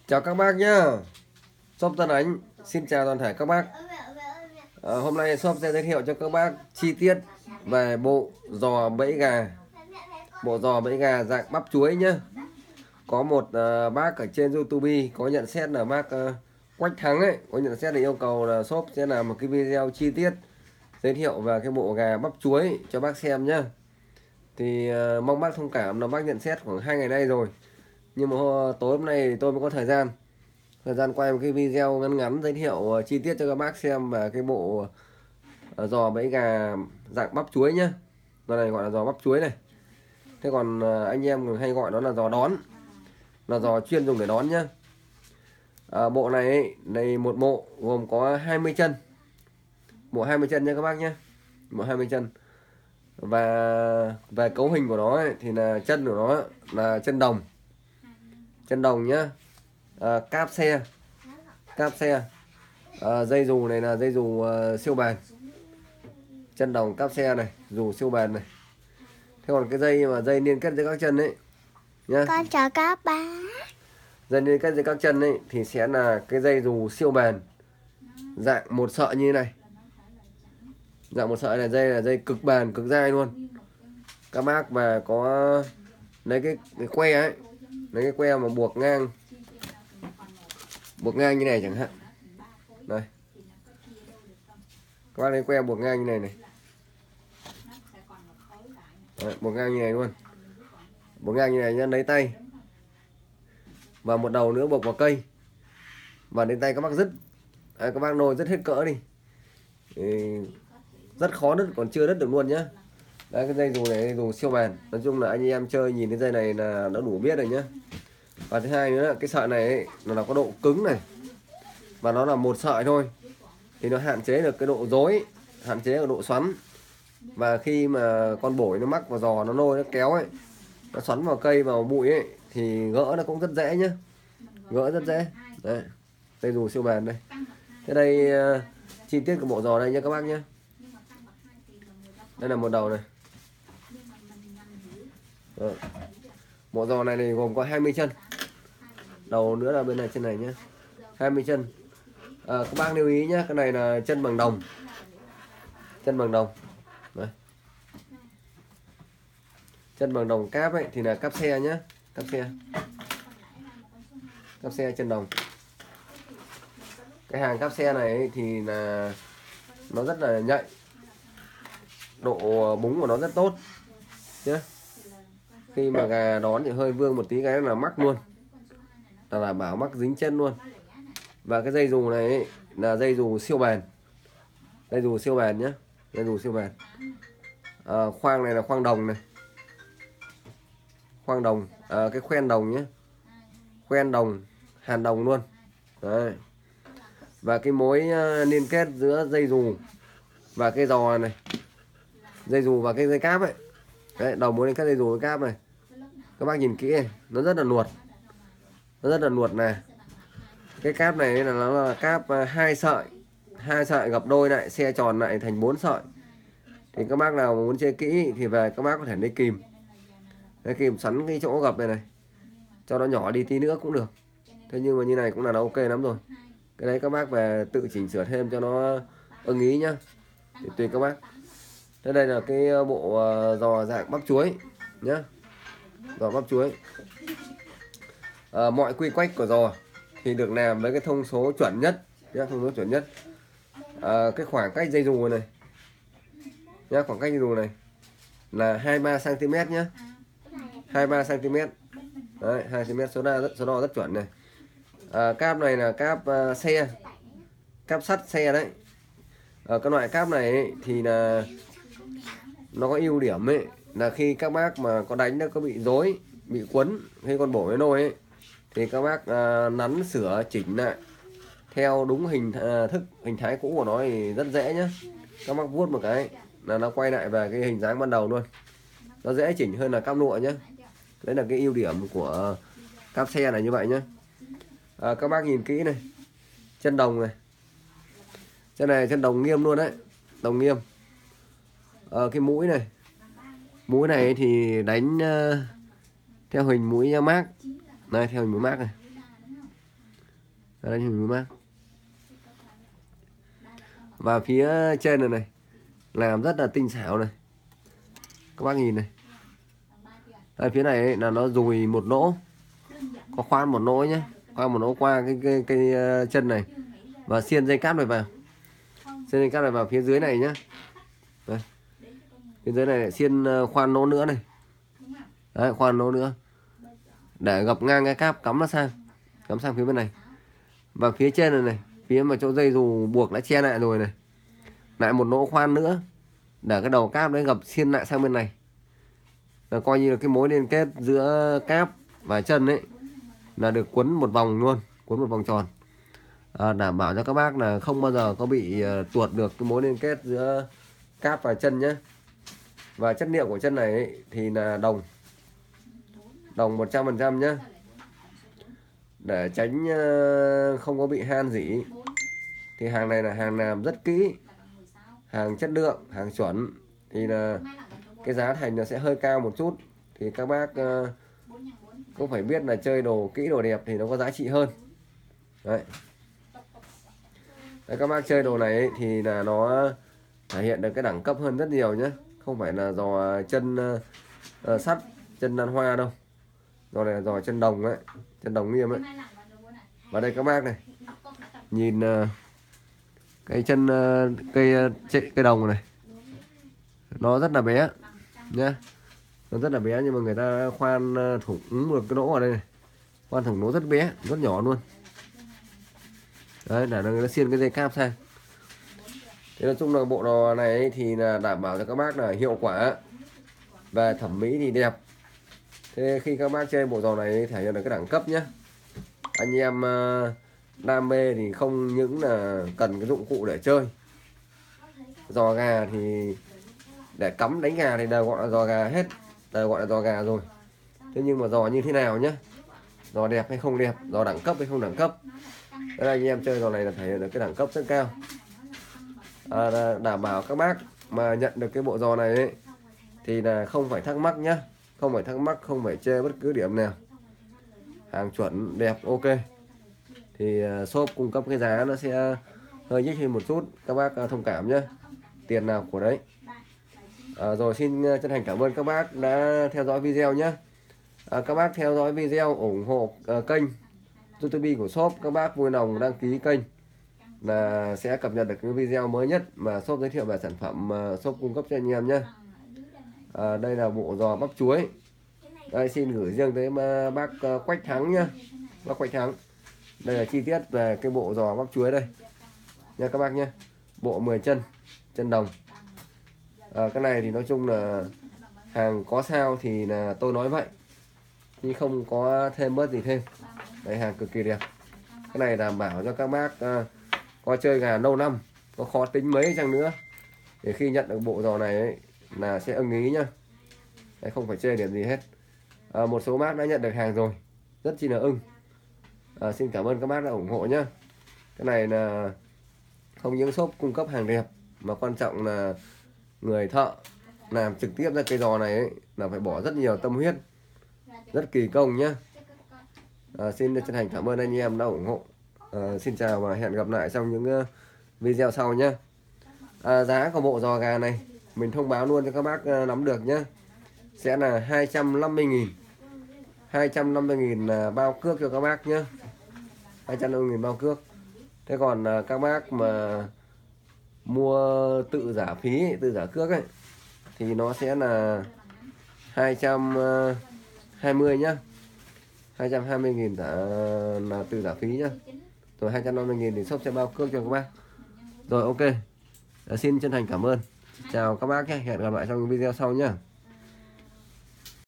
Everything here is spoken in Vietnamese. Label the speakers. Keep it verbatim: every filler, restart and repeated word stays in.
Speaker 1: Chào các bác nhá. Shop Tân Ánh xin chào toàn thể các bác. à, Hôm nay shop sẽ giới thiệu cho các bác chi tiết về bộ giò bẫy gà. Bộ giò bẫy gà dạng bắp chuối nhá. Có một uh, bác ở trên YouTube có nhận xét là bác uh, Quách Thắng ấy, có nhận xét là yêu cầu là shop sẽ làm một cái video chi tiết giới thiệu về cái bộ gà bắp chuối cho bác xem nhá. Thì uh, mong bác thông cảm là bác nhận xét khoảng hai ngày nay rồi, nhưng mà tối hôm nay tôi mới có thời gian thời gian quay một cái video ngắn ngắn giới thiệu chi tiết cho các bác xem về cái bộ giò bẫy gà dạng bắp chuối nhá. Giò này gọi là giò bắp chuối này. Thế còn anh em hay gọi nó là giò đón, là giò chuyên dùng để đón nhá. à, Bộ này ấy, này một bộ gồm có hai mươi chân, bộ hai mươi chân nha các bác nhé, bộ hai mươi chân. Và về cấu hình của nó ấy, thì là chân của nó là chân đồng, chân đồng nhá. à, Cáp xe, cáp xe. à, Dây dù này là dây dù uh, siêu bền, chân đồng cáp xe này, dù siêu bền này. Thế còn cái dây mà dây liên kết giữa các chân ấy nhá,
Speaker 2: con chào các bác.
Speaker 1: dây liên kết giữa các chân ấy thì sẽ là cái dây dù siêu bền dạng một sợi như thế này. Dạng một sợi này, dây là dây cực bền, cực dai luôn. Các bác mà có lấy cái, cái que ấy, lấy cái que mà buộc ngang, buộc ngang như này chẳng hạn. Đây, các bác lấy que buộc ngang như này này. Đấy, buộc ngang như này luôn, buộc ngang như này nhá, lấy tay và một đầu nữa buộc vào cây và đến tay các bác dứt. Đấy, các bác nồi dứt hết cỡ đi thì rất khó đứt, còn chưa đứt được luôn nhá. Đấy, cái dây dù này dây dù siêu bền. Nói chung là anh em chơi nhìn cái dây này là đã đủ biết rồi nhá. Và thứ hai nữa là cái sợi này ấy, nó là có độ cứng này, và nó là một sợi thôi thì nó hạn chế được cái độ rối, hạn chế được độ xoắn. Và khi mà con bổi nó mắc vào giò, nó nôi nó kéo ấy, nó xoắn vào cây vào bụi ấy thì gỡ nó cũng rất dễ nhá, gỡ rất dễ. Đấy, dây dù siêu bền đây. Thế đây uh, chi tiết của bộ giò đây nha các bác nhé. Đây là một đầu này. Đó. Bộ giò này thì gồm có hai mươi chân. Đầu nữa là bên này, chân này nhé, hai mươi chân. à, Các bác lưu ý nhé, cái này là chân bằng đồng, chân bằng đồng. Đấy, chân bằng đồng cáp ấy thì là cáp xe nhé, cáp xe, cáp xe chân đồng. Cái hàng cáp xe này ấy thì là nó rất là nhạy, độ búng của nó rất tốt nhé. Khi mà gà đón thì hơi vương một tí cái là mắc luôn, là đảm bảo mắc dính chân luôn. Và cái dây dù này ấy, là dây dù siêu bền, dây dù siêu bền nhé, dây dù siêu bền. à, Khoang này là khoang đồng này, khoang đồng, à, cái khoen đồng nhé, khoen đồng, hàn đồng luôn. Đấy. Và cái mối uh, liên kết giữa dây dù và cái giò này, dây dù và cái dây cáp ấy. Đấy, đầu mối liên kết dây dù với cáp này, các bác nhìn kỹ này, nó rất là nuột, nó rất là nuột này. Cái cáp này là nó là cáp uh, hai sợi, hai sợi gập đôi lại, xe tròn lại thành bốn sợi. Thì các bác nào muốn chơi kỹ thì về các bác có thể lấy kìm, lấy kìm sắn cái chỗ gập này này cho nó nhỏ đi tí nữa cũng được. Thế nhưng mà như này cũng là nó ok lắm rồi. Cái đấy các bác về tự chỉnh sửa thêm cho nó ưng ý nhá, thì tùy các bác. Thế đây là cái bộ giò dạng bắp chuối nhá, giò bắp chuối. à, Mọi quy quách của giò thì được làm với cái thông số chuẩn nhất nhá, thông số chuẩn nhất. à, Cái khoảng cách dây dù này nhá, khoảng cách dây dù này là hai mươi ba xăng ti mét nhá, hai mươi ba xăng ti mét. Đấy, hai xăng ti mét, số đo rất số đo rất chuẩn này. à, Cáp này là cáp uh, xe, cáp sắt xe đấy. à, Các loại cáp này ấy, thì là nó có ưu điểm ấy là khi các bác mà có đánh nó có bị rối, bị quấn khi con bổ với nôi ấy, thì các bác uh, nắn sửa chỉnh lại theo đúng hình uh, thức hình thái cũ của nó thì rất dễ nhá. Các bác vuốt một cái là nó quay lại về cái hình dáng ban đầu luôn, nó dễ chỉnh hơn là cáp lụa nhá. Đấy là cái ưu điểm của cáp xe này như vậy nhá. à, Các bác nhìn kỹ này, chân đồng này, chân này chân đồng nghiêm luôn đấy, đồng nghiêm. à, Cái mũi này, mũi này thì đánh uh, theo hình mũi mác này, theo hình mũi mác này. Ở đây thì mình mát. Và phía trên này này làm rất là tinh xảo này, các bác nhìn này. Đây, phía này ấy, là nó dùi một lỗ, có khoan một lỗ nhé, khoan một lỗ qua cái cái, cái, cái chân này và xiên dây cáp này vào, xiên dây cáp này vào phía dưới này nhá. Đây. Phía dưới này lại xiên khoan lỗ nữa này, đấy, khoan lỗ nữa để gập ngang cái cáp cắm nó sang, cắm sang phía bên này. Và phía trên này này, phía mà chỗ dây dù buộc đã che lại rồi này, lại một lỗ khoan nữa để cái đầu cáp đấy gập xiên lại sang bên này, là coi như là cái mối liên kết giữa cáp và chân ấy là được quấn một vòng luôn, quấn một vòng tròn, à, đảm bảo cho các bác là không bao giờ có bị uh, tuột được cái mối liên kết giữa cáp và chân nhé. Và chất liệu của chân này ấy, thì là đồng đồng một trăm phần trăm nhé, để tránh uh, không có bị han rỉ. Thì hàng này là hàng làm rất kỹ, hàng chất lượng, hàng chuẩn, thì là cái giá thành nó sẽ hơi cao một chút. Thì các bác uh, cũng phải biết là chơi đồ kỹ đồ đẹp thì nó có giá trị hơn. Đấy. Đấy, các bác chơi đồ này ấy, thì là nó thể hiện được cái đẳng cấp hơn rất nhiều nhé. Không phải là giò chân uh, uh, sắt, chân nan hoa đâu. Giò này là giò chân đồng ấy, chân đồng nghiêm ấy. Và đây các bác này, nhìn uh, cái chân uh, cây uh, cây đồng này, nó rất là bé nhá, nó rất là bé, nhưng mà người ta khoan thủng một cái lỗ ở đây này, khoan thủng lỗ rất bé, rất nhỏ luôn. Đấy, để nó xiên cái dây cáp sang. Thế nói chung là bộ đồ này ấy, thì là đảm bảo cho các bác là hiệu quả và thẩm mỹ thì đẹp. Thế khi các bác chơi bộ giò này thể hiện được cái đẳng cấp nhé. Anh em uh, đam mê thì không những là cần cái dụng cụ để chơi. Giò gà thì để cắm đánh gà thì đều gọi là giò gà hết, đều gọi là giò gà rồi. Thế nhưng mà giò như thế nào nhé, giò đẹp hay không đẹp, giò đẳng cấp hay không đẳng cấp. Thế là anh em chơi giò này là thể hiện được cái đẳng cấp rất cao. À, đảm bảo các bác mà nhận được cái bộ giò này ấy, thì là không phải thắc mắc nhá, không phải thắc mắc, không phải chê bất cứ điểm nào, hàng chuẩn đẹp ok. Thì uh, shop cung cấp cái giá nó sẽ hơi nhích hơn một chút, các bác uh, thông cảm nhé, tiền nào của đấy. À, rồi xin chân thành cảm ơn các bác đã theo dõi video nhé. À, các bác theo dõi video ủng hộ uh, kênh YouTube của shop, các bác vui lòng đăng ký kênh là sẽ cập nhật được cái video mới nhất mà shop giới thiệu về sản phẩm mà shop cung cấp cho anh em nhé. À, đây là bộ giò bắp chuối. Đây xin gửi riêng tới bác uh, Quách Thắng nhá, bác Quách Thắng. Đây là chi tiết về cái bộ giò bắp chuối đây nha các bác nhé. Bộ mười chân, chân đồng. À, cái này thì nói chung là hàng có sao thì là tôi nói vậy, nhưng không có thêm bớt gì thêm. Đây, hàng cực kỳ đẹp. Cái này đảm bảo cho các bác uh, có chơi gà lâu năm, có khó tính mấy chăng nữa, để khi nhận được bộ giò này ấy, là sẽ ưng ý nhá. Đấy, không phải chơi điểm gì hết. À, một số bác đã nhận được hàng rồi, rất chi là ưng. À, xin cảm ơn các bác đã ủng hộ nhá. Cái này là không những shop cung cấp hàng đẹp, mà quan trọng là người thợ làm trực tiếp ra cây giò này ấy, là phải bỏ rất nhiều tâm huyết, rất kỳ công nhá. À, xin chân thành cảm ơn anh em đã ủng hộ. À, xin chào và hẹn gặp lại trong những uh, video sau nhé. À, giá của bộ giò gà này mình thông báo luôn cho các bác uh, nắm được nhé, sẽ là hai trăm năm mươi nghìn, hai trăm năm mươi nghìn là bao cước cho các bác nhé, hai trăm năm mươi nghìn bao cước. Thế còn uh, các bác mà mua tự giả phí, tự giả cước ấy, thì nó sẽ là hai trăm hai mươi nhá, hai trăm hai mươi nghìn giả, là từ giả phí nhá. Rồi hai trăm năm mươi nghìn thì shop sẽ bao cước cho các bác. Rồi ok. Xin chân thành cảm ơn. Chào các bác nhé. Hẹn gặp lại trong video sau nhé.